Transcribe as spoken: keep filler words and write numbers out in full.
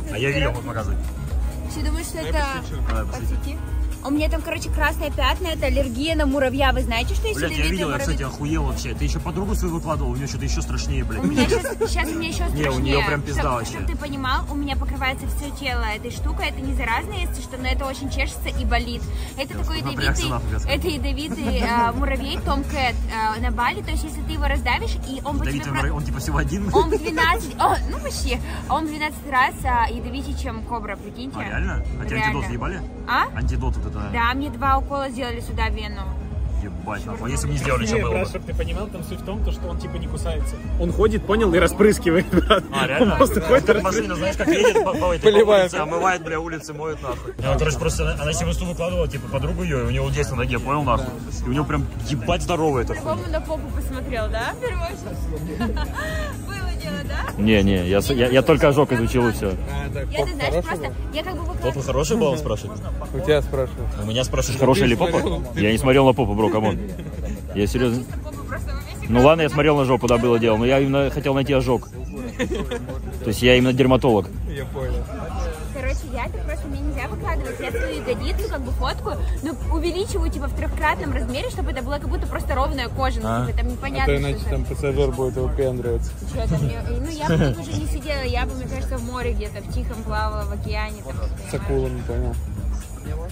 А я видел, вот показывать. Все думают, что это подсети. У меня там, короче, красные пятна, это аллергия на муравья. Вы знаете, что есть блядь, я видел, я, кстати, охуел вообще. Ты еще подругу свою выкладывал, у нее что-то еще страшнее, блядь. У меня сейчас, сейчас у меня еще страшнее. Не, у нее прям пизда чтоб, вообще. Чтобы ты понимал, у меня покрывается все тело этой штукой. Это не заразно, если что, но это очень чешется и болит. Это я такой ядовитый, это ядовитый э, муравей Том Кэт э, на Бали. То есть, если ты его раздавишь, и он будет... Ядовитый муравей, он типа всего один? Он в двенадцать, о, ну почти, он в двенадцать раз а, ядовитее, чем кобра, прикиньте. А, реально? А тебе антидот въебали? А? Антидот вот это. Да, мне два укола сделали сюда в вену. Ебать, нахуй. Если бы не сделали, что было бы? Чтобы ты понимал, там суть в том, что он типа не кусается. Он ходит, понял, и распрыскивает, брат. А, реально? Просто ходит, как машина, знаешь, как едет по, по, этой, по улице, омывает, бля, улицы, моет, нахуй. Ну, короче, просто она себе стул выкладывала, типа, подругу ее, и у него здесь на ноге, понял, нахуй? И у него прям ебать здоровый это. По-любому на попу посмотрел, да, в первую очередь? Было дело, да? Не, не, я, я, я только ожог изучил и все. Я, ты знаешь, просто, я как бы выкладывала. Попа хороший был, он спрашивает? У тебя спрашивают. У меня спрашивают. Хорошая ли попа? Я не смотрел на попу, бро, камон. Я серьезно. Ну ладно, я смотрел на жопу, да, было дело, но я именно хотел найти ожог. То есть я именно дерматолог. Я понял. Короче, я так просто, мне нельзя выкладывать, я свою ягодицу как бы фоткаю, но увеличиваю типа в трехкратном размере, чтобы это было как будто просто ровная кожа, ну, типа, там непонятно. А то иначе там пассажир будет выпендриваться. Что там, я, ну я бы тут уже не сидела, я бы, мне кажется, в море где-то, в Тихом плавала, в океане. Там, С акулами, понял.